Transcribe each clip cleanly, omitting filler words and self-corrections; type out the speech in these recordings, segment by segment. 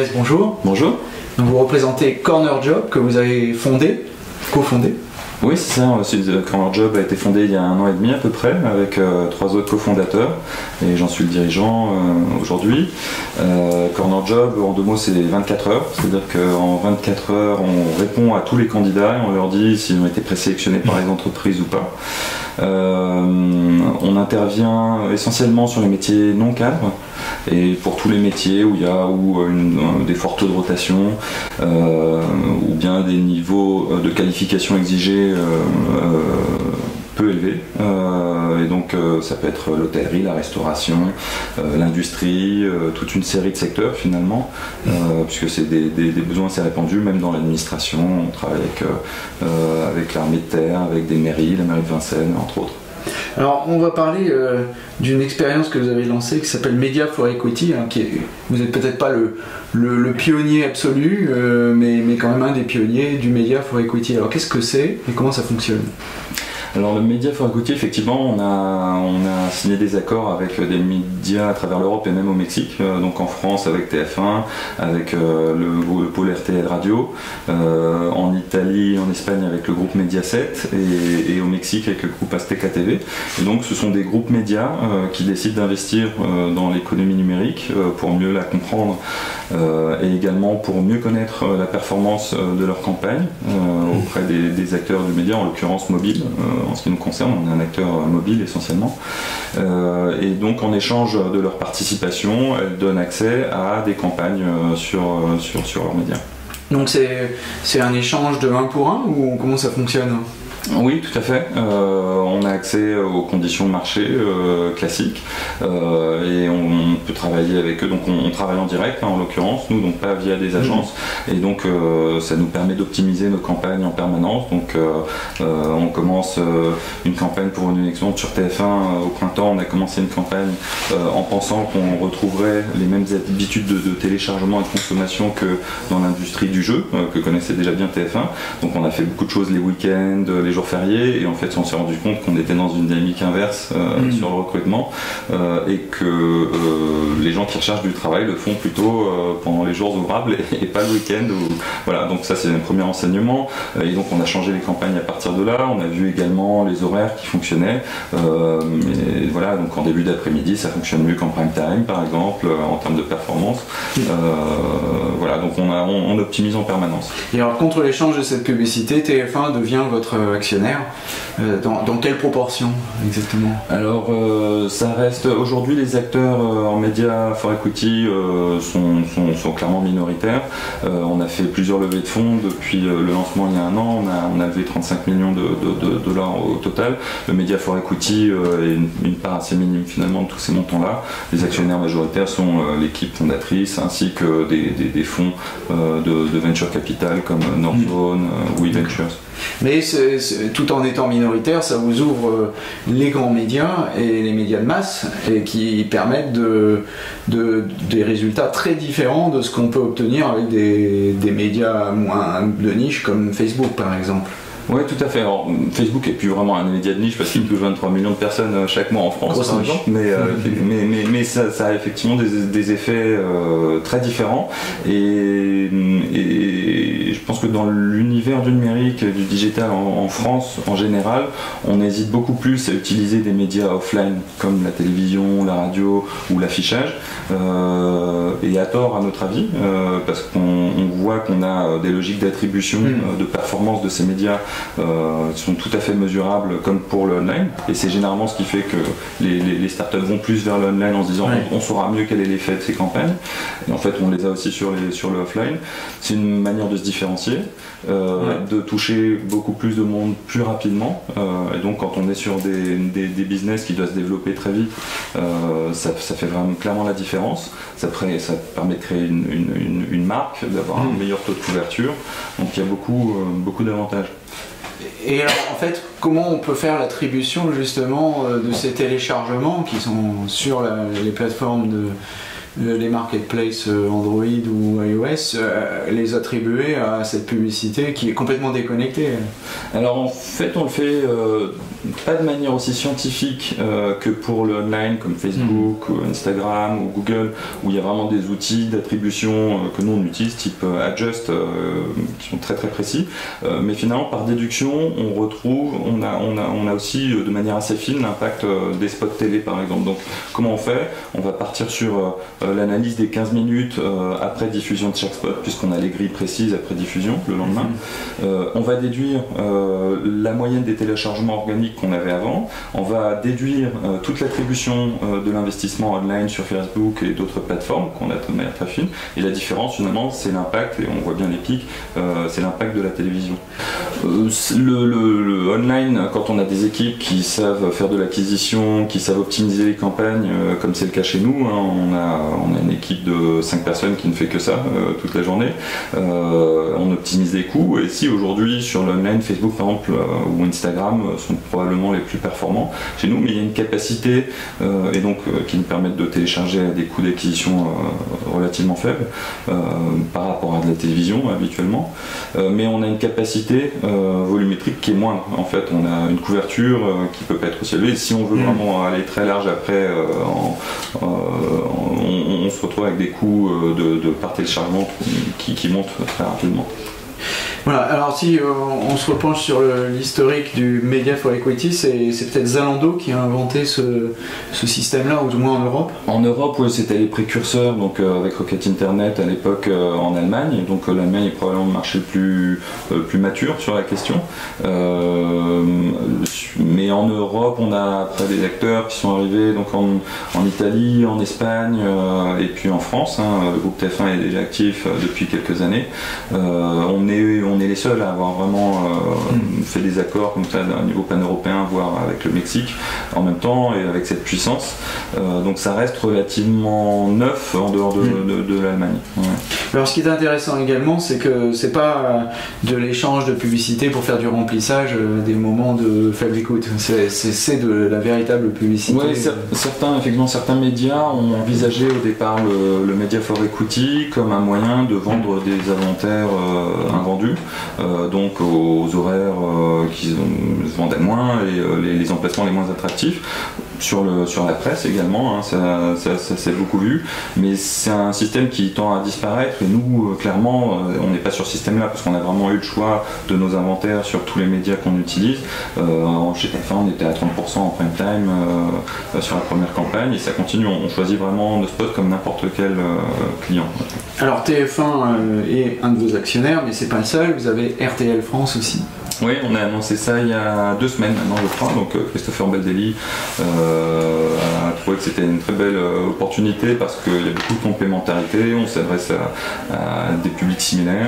Inès, bonjour. Bonjour. Donc vous représentez Corner Job que vous avez cofondé. Oui, c'est ça. Corner Job a été fondé il y a 1 an et demi à peu près, avec 3 autres cofondateurs, et j'en suis le dirigeant aujourd'hui. Corner Job, en 2 mots, c'est 24 heures. C'est-à-dire qu'en 24 heures, on répond à tous les candidats et on leur dit s'ils ont été présélectionnés par les entreprises ou pas. On intervient essentiellement sur les métiers non cadres et pour tous les métiers où il y a des forts taux de rotation ou bien des niveaux de qualification exigés peu élevés. Et donc ça peut être l'hôtellerie, la restauration, l'industrie, toute une série de secteurs finalement, puisque c'est des besoins assez répandus, même dans l'administration. On travaille avec l'armée de terre, avec des mairies, la mairie de Vincennes entre autres. Alors on va parler d'une expérience que vous avez lancée qui s'appelle Media for Equity, hein, vous n'êtes peut-être pas le pionnier absolu, mais quand même un des pionniers du Media for Equity. Alors qu'est-ce que c'est et comment ça fonctionne ? Alors le Media for Equity, effectivement, on a signé des accords avec des médias à travers l'Europe et même au Mexique, donc en France avec TF1, avec le pôle RTL Radio, en Italie, en Espagne avec le groupe Mediaset et au Mexique avec le groupe Azteca TV. Et donc ce sont des groupes médias qui décident d'investir dans l'économie numérique pour mieux la comprendre et également pour mieux connaître la performance de leur campagne auprès des acteurs du média, en l'occurrence mobile. En ce qui nous concerne, on est un acteur mobile essentiellement. Et donc en échange de leur participation, elles donnent accès à des campagnes sur leurs médias. Donc c'est un échange de 1 pour 1 ou comment ça fonctionne ? Oui, tout à fait. On a accès aux conditions de marché classiques et on peut travailler avec eux. Donc on travaille en direct, hein, en l'occurrence, nous, donc pas via des agences. Et donc ça nous permet d'optimiser nos campagnes en permanence. Donc on commence une campagne pour une élection sur TF1 au printemps. On a commencé une campagne en pensant qu'on retrouverait les mêmes habitudes de téléchargement et de consommation que dans l'industrie du jeu, que connaissait déjà bien TF1. Donc on a fait beaucoup de choses les week-ends, les jours fériés, et en fait on s'est rendu compte qu'on était dans une dynamique inverse sur le recrutement et que les gens qui recherchent du travail le font plutôt pendant les jours ouvrables et pas le week-end. Voilà, donc ça c'est un premier enseignement, et donc on a changé les campagnes à partir de là. On a vu également les horaires qui fonctionnaient, et voilà, donc en début d'après-midi ça fonctionne mieux qu'en prime time par exemple en termes de performance. Voilà, donc on optimise en permanence. Et alors contre l'échange de cette publicité, TF1 devient votre actionnaire. Dans quelle proportion exactement ? Alors ça reste aujourd'hui, les acteurs en Media for Equity sont clairement minoritaires. On a fait plusieurs levées de fonds depuis le lancement il y a 1 an. On a levé 35 millions de dollars au total. Le Media for Equity est une part assez minime finalement de tous ces montants-là. Les actionnaires majoritaires sont l'équipe fondatrice ainsi que des fonds de venture capital comme Northzone ou WeVentures. Mais tout en étant minoritaire, ça vous ouvre les grands médias et les médias de masse, et qui permettent des résultats très différents de ce qu'on peut obtenir avec des médias moins de niche comme Facebook par exemple. Oui, tout à fait. Alors, Facebook n'est plus vraiment un média de niche parce qu'il touche 23 millions de personnes chaque mois en France, par exemple. Mais ça a effectivement des effets très différents. Et je pense que dans l'univers du numérique et du digital en France, en général, on hésite beaucoup plus à utiliser des médias offline comme la télévision, la radio ou l'affichage. Et à tort, à notre avis, parce qu'on voit qu'on a des logiques d'attribution, de performance de ces médias sont tout à fait mesurables comme pour le online, et c'est généralement ce qui fait que les startups vont plus vers le online en se disant on saura mieux quel est l'effet de ces campagnes, et en fait on les a aussi sur le offline. C'est une manière de se différencier, de toucher beaucoup plus de monde plus rapidement, et donc quand on est sur des business qui doivent se développer très vite, ça fait vraiment clairement la différence. Ça permet de créer une marque, d'avoir un meilleur taux de couverture, donc il y a beaucoup d'avantages. Et alors, en fait, comment on peut faire l'attribution justement de ces téléchargements qui sont sur les plateformes les marketplaces Android ou iOS, les attribuer à cette publicité qui est complètement déconnectée? Alors en fait on le fait pas de manière aussi scientifique que pour le online comme Facebook ou Instagram ou Google, où il y a vraiment des outils d'attribution que nous on utilise type Adjust qui sont très très précis, mais finalement par déduction on a aussi de manière assez fine l'impact des spots télé par exemple. Donc comment on fait? On va partir sur l'analyse des 15 minutes après diffusion de chaque spot, puisqu'on a les grilles précises après diffusion le lendemain. On va déduire la moyenne des téléchargements organiques qu'on avait avant. On va déduire toute l'attribution de l'investissement online sur Facebook et d'autres plateformes qu'on a de manière très fine. Et la différence finalement c'est l'impact, et on voit bien les pics, c'est l'impact de la télévision. Le online, quand on a des équipes qui savent faire de l'acquisition, qui savent optimiser les campagnes, comme c'est le cas chez nous, hein, on a une équipe de 5 personnes qui ne fait que ça toute la journée. On optimise les coûts, et si aujourd'hui sur l'online, Facebook par exemple ou Instagram sont probablement les plus performants chez nous, mais il y a une capacité et donc qui nous permettent de télécharger à des coûts d'acquisition relativement faibles par rapport à de la télévision habituellement, mais on a une capacité volumétrique qui est moindre. En fait on a une couverture qui peut pas être aussi élevée, et si on veut vraiment aller très large après on se retrouve avec des coûts par téléchargement qui montent très rapidement. Voilà, alors si on se repenche sur l'historique du Media for Equity, c'est peut-être Zalando qui a inventé ce système-là, ou du moins en Europe. En Europe, oui, c'était les précurseurs, donc avec Rocket Internet à l'époque en Allemagne. Donc l'Allemagne est probablement le marché le plus mature sur la question. Mais en Europe, on a après des acteurs qui sont arrivés donc en Italie, en Espagne et puis en France. Hein. Le groupe TF1 est déjà actif depuis quelques années. On est les seuls à avoir vraiment fait des accords comme ça à un niveau pan-européen, voire avec le Mexique en même temps et avec cette puissance. Donc ça reste relativement neuf en dehors de l'Allemagne. Ouais. Alors ce qui est intéressant également, c'est que c'est pas de l'échange de publicité pour faire du remplissage des moments de faible écoute. C'est de la véritable publicité. Oui, certains médias ont envisagé au départ le Media for Equity comme un moyen de vendre des inventaires invendus, donc aux horaires qui se vendaient moins et les emplacements les moins attractifs. Sur la presse également, hein, ça s'est beaucoup vu, mais c'est un système qui tend à disparaître, et nous clairement on n'est pas sur ce système là parce qu'on a vraiment eu le choix de nos inventaires sur tous les médias qu'on utilise. Chez TF1 on était à 30% en prime time sur la première campagne, et ça continue, on choisit vraiment nos spots comme n'importe quel client. Alors TF1 est un de vos actionnaires, mais c'est pas le seul, vous avez RTL France aussi. Oui, on a annoncé ça il y a 2 semaines maintenant je crois, donc Christopher Baldelli a trouvé que c'était une très belle opportunité parce qu'il y a beaucoup de complémentarité, on s'adresse à des publics similaires,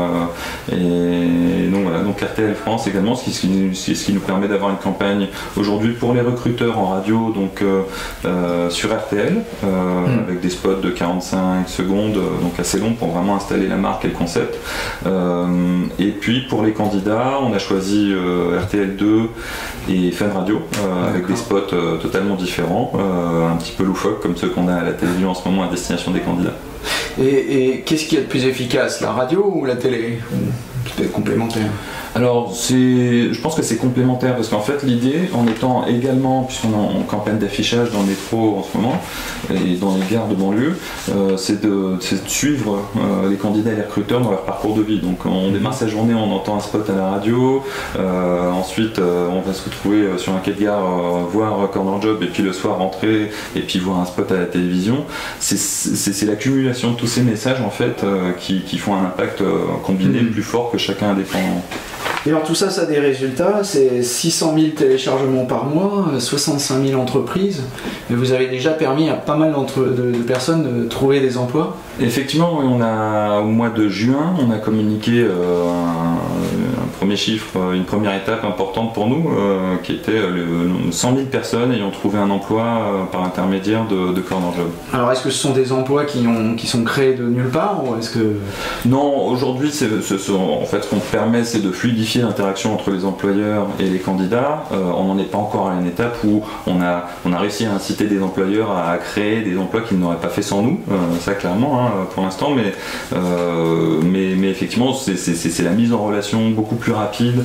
et donc voilà, donc RTL France également, ce qui nous permet d'avoir une campagne aujourd'hui pour les recruteurs en radio, donc sur RTL, avec des spots de 45 secondes, donc assez longs pour vraiment installer la marque et le concept, et puis pour les candidats on a choisi RTL2 et Fun Radio avec des spots totalement différents, un petit peu loufoques comme ceux qu'on a à la télévision en ce moment à destination des candidats. Et qu'est-ce qui est le plus efficace, la radio ou la télé? Peut-être complémentaire. Alors je pense que c'est complémentaire parce qu'en fait l'idée, en étant également, puisqu'on est en campagne d'affichage dans le métro en ce moment et dans les gares de banlieue, c'est de suivre les candidats et les recruteurs dans leur parcours de vie. Donc on démarre sa journée, on entend un spot à la radio, ensuite on va se retrouver sur un quai de gare, voir Corner Job, et puis le soir rentrer et puis voir un spot à la télévision. C'est l'accumulation de tous ces messages en fait qui font un impact combiné plus fort que chacun indépendant. Et alors tout ça, ça a des résultats, c'est 600 000 téléchargements par mois, 65 000 entreprises, et vous avez déjà permis à pas mal de personnes de trouver des emplois? Effectivement, oui, au mois de juin, on a communiqué un premier chiffre, une première étape importante pour nous, qui était 100 000 personnes ayant trouvé un emploi par intermédiaire de Corner Job. Alors est-ce que ce sont des emplois qui sont créés de nulle part, ou est-ce que... Non, aujourd'hui, en fait, ce qu'on permet, c'est de fluidifier l'interaction entre les employeurs et les candidats. On n'en est pas encore à une étape où on a réussi à inciter des employeurs à créer des emplois qu'ils n'auraient pas fait sans nous, ça clairement, hein, pour l'instant, mais effectivement c'est la mise en relation beaucoup plus plus rapide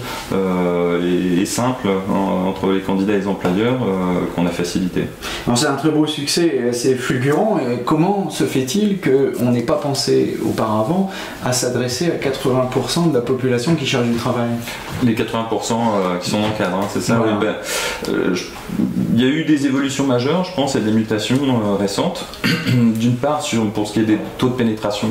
et simple entre les candidats et les employeurs qu'on a facilité. C'est un très beau succès et assez fulgurant. Et comment se fait-il qu'on n'ait pas pensé auparavant à s'adresser à 80% de la population qui cherche du travail? Les 80% qui sont dans le cadre, hein, c'est ça. Voilà. Oui, il y a eu des évolutions majeures, je pense, et des mutations récentes. D'une part, pour ce qui est des taux de pénétration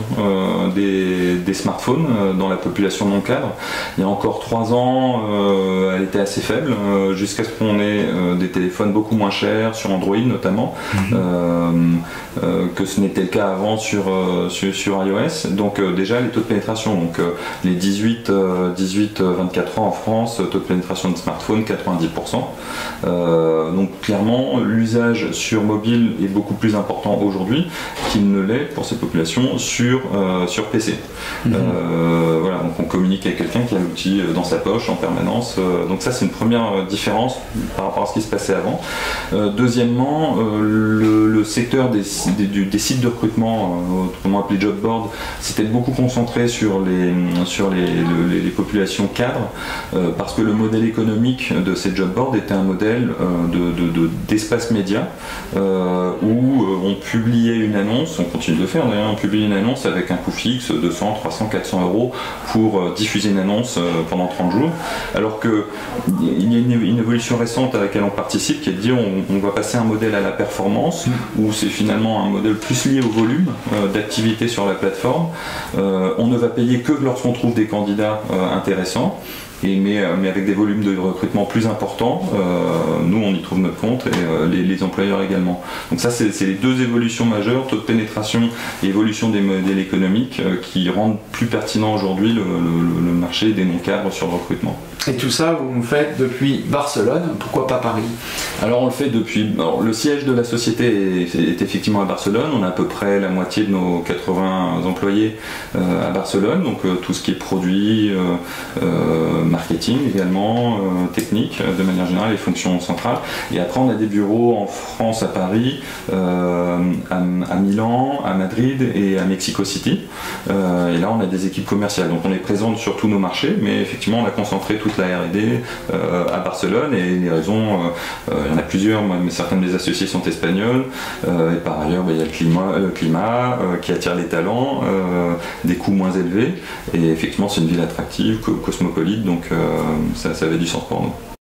des smartphones dans la population non cadre, il y a encore 3 ans, elle était assez faible, jusqu'à ce qu'on ait des téléphones beaucoup moins chers, sur Android notamment, que ce n'était le cas avant sur iOS. Donc déjà, les taux de pénétration, donc les 18-24 ans en France, taux de pénétration de smartphone 90%. Donc clairement, l'usage sur mobile est beaucoup plus important aujourd'hui qu'il ne l'est pour ces populations sur PC. Voilà, donc on communique avec quelqu'un qui a l'outil dans sa poche en permanence. Donc ça, c'est une première différence par rapport à ce qui se passait avant. Deuxièmement, le secteur des sites de recrutement, autrement appelé job board, s'était beaucoup concentré sur les populations cadres, parce que le modèle économique de ces job boards était un modèle d'espace média où on publiait une annonce, on continue de le faire d'ailleurs, on publie une annonce avec un coût fixe, 200, 300, 400 euros pour diffuser une annonce pendant 30 jours, alors qu'il y a une évolution récente à laquelle on participe qui est de dire on va passer un modèle à la performance, où c'est finalement un modèle plus lié au volume d'activité sur la plateforme. On ne va payer que lorsqu'on trouve des candidats intéressants. Mais avec des volumes de recrutement plus importants, nous on y trouve notre compte et les employeurs également. Donc ça c'est les deux évolutions majeures, taux de pénétration et évolution des modèles économiques qui rendent plus pertinent aujourd'hui le marché des non-cadres sur le recrutement. Et tout ça, vous le faites depuis Barcelone, pourquoi pas Paris? Alors on le fait depuis... Alors, le siège de la société est effectivement à Barcelone, on a à peu près la moitié de nos 80 employés à Barcelone, donc tout ce qui est produit, marketing également, technique, de manière générale, les fonctions centrales. Et après on a des bureaux en France, à Paris, à Milan, à Madrid et à Mexico City. Et là on a des équipes commerciales, donc on est présente sur tous nos marchés, mais effectivement on a concentré toute la R&D à Barcelone, et les raisons, il y en a plusieurs, mais certaines des associés sont espagnols, et par ailleurs il y a le climat qui attire les talents, des coûts moins élevés, et effectivement c'est une ville attractive, cosmopolite, donc ça avait du sens pour nous.